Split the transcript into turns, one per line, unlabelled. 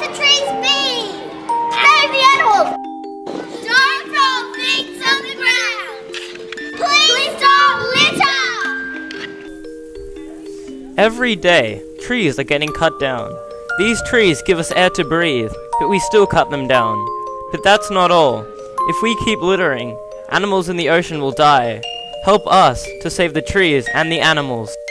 the trees be? Save the animals! Don't throw things on the ground! Please don't litter!
Every day, trees are getting cut down. These trees give us air to breathe, but we still cut them down. But that's not all. If we keep littering, animals in the ocean will die. Help us to save the trees and the animals.